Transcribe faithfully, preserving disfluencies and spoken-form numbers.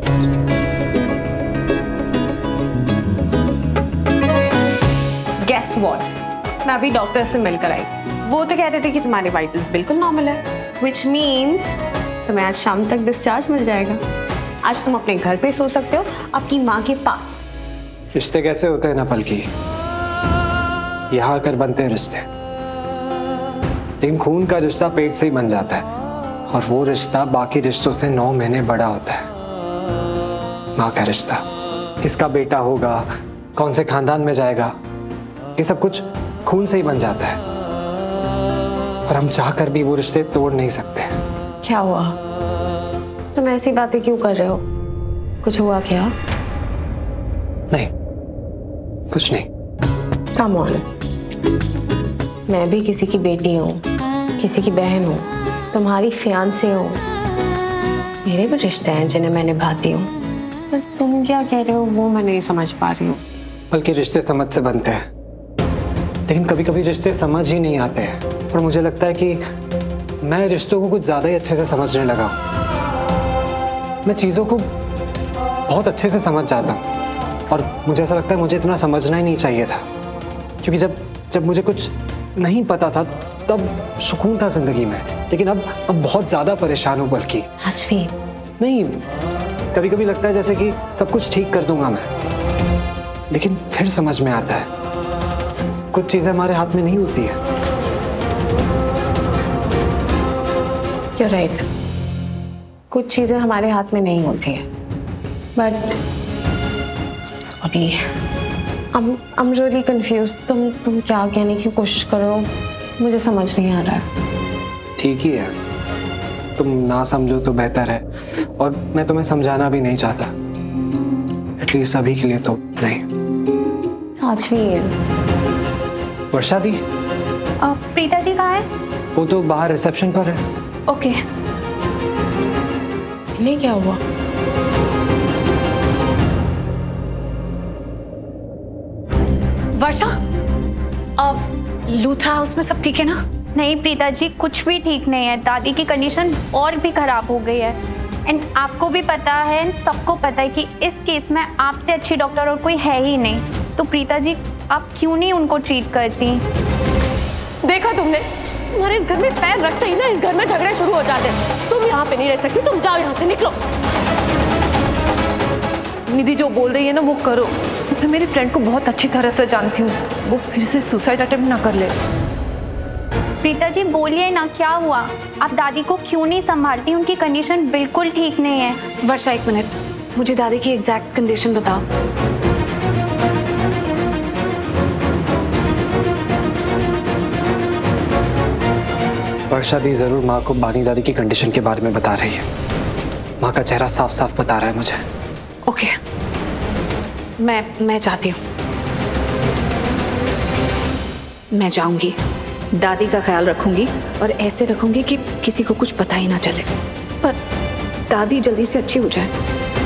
Guess what? मैं अभी doctor से मिलकर आई। वो तो कहते थे कि तुम्हारे वाइटल्स बिल्कुल नॉर्मल है, which means तुम्हें आज शाम तक डिस्चार्ज मिल जाएगा। आज तुम अपने घर पे सो सकते हो, अपनी माँ के पास। रिश्ते कैसे होते हैं ना पलकी, यहाँ आकर बनते हैं रिश्ते, लेकिन खून का रिश्ता पेट से ही बन जाता है और वो रिश्ता बाकी रिश्तों से नौ महीने बड़ा होता है। माँ का रिश्ता, किसका बेटा होगा, कौन से खानदान में जाएगा, ये सब कुछ खून से ही बन जाता है और हम चाहकर भी वो रिश्ते तोड़ नहीं सकते। क्या हुआ? तुम ऐसी बातें क्यों कर रहे हो? कुछ हुआ क्या? नहीं, कुछ नहीं। कम ऑन, मैं भी किसी की बेटी हूँ, किसी की बहन हूँ, तुम्हारी फियांसे हूँ। मेरे भी रिश्ते हैं जिन्हें मैं निभाती हूँ, पर तुम क्या कह रहे हो वो मैं नहीं समझ पा रही हूँ। बल्कि रिश्ते समझ से बनते हैं, लेकिन कभी कभी रिश्ते समझ ही नहीं आते हैं और मुझे लगता है कि मैं रिश्तों को कुछ ज़्यादा ही अच्छे से समझने लगा हूँ। मैं चीज़ों को बहुत अच्छे से समझ जाता हूँ और मुझे ऐसा लगता है मुझे इतना समझना ही नहीं चाहिए था, क्योंकि जब जब मुझे कुछ नहीं पता था तब सुकून था जिंदगी में, लेकिन अब अब बहुत ज़्यादा परेशान हूँ। बल्कि आज भी नहीं, कभी कभी लगता है जैसे कि सब कुछ ठीक कर दूंगा मैं, लेकिन फिर समझ में आता है कुछ चीज़ें हमारे हाथ में नहीं होती है। You're right. कुछ चीजें हमारे हाथ में नहीं होती है, but sorry, I'm I'm really confused. तुम तुम क्या कहने की कोशिश करो, मुझे समझ नहीं आ रहा है। ठीक ही है, तुम ना समझो तो बेहतर है और मैं तुम्हें समझाना भी नहीं चाहता, एटलीस्ट अभी के लिए तो नहीं। आज भी है। वर्षा दी, प्रीता जी कहाँ है? वो तो बाहर रिसेप्शन पर है। ओके। नहीं, क्या हुआ? वर्षा, अब लूथरा हाउस में सब ठीक है ना? नहीं प्रीता जी, कुछ भी ठीक नहीं है। दादी की कंडीशन और भी खराब हो गई है एंड आपको भी पता है, सबको पता है कि इस केस में आपसे अच्छी डॉक्टर और कोई है ही नहीं। तो प्रीता जी, आप क्यों नहीं उनको ट्रीट करती? देखा तुमने, तुम्हारे इस घर में पैर रखते ही ना इस घर में झगड़े शुरू हो जाते हैं। तुम यहाँ पे नहीं रह सकती, तुम जाओ यहाँ से, निकलो। निधि जो बोल रही है ना वो करो। मैं मेरी फ्रेंड को बहुत अच्छी तरह से जानती हूँ, वो फिर से सुसाइड अटेम्प्ट ना कर ले। प्रीता जी बोलिए ना, क्या हुआ? आप दादी को क्यों नहीं संभालती? उनकी कंडीशन बिल्कुल ठीक नहीं है। वर्षा, एक मिनट, मुझे दादी की एग्जैक्ट कंडीशन बताओ। वर्षा दी जरूर माँ को बानी दादी की कंडीशन के बारे में बता रही है। माँ का चेहरा साफ साफ बता रहा है मुझे। ओके, मैं मैं चाहती हूँ, मैं जाऊंगी, दादी का ख्याल रखूंगी और ऐसे रखूंगी कि किसी को कुछ पता ही ना चले, पर दादी जल्दी से अच्छी हो जाए।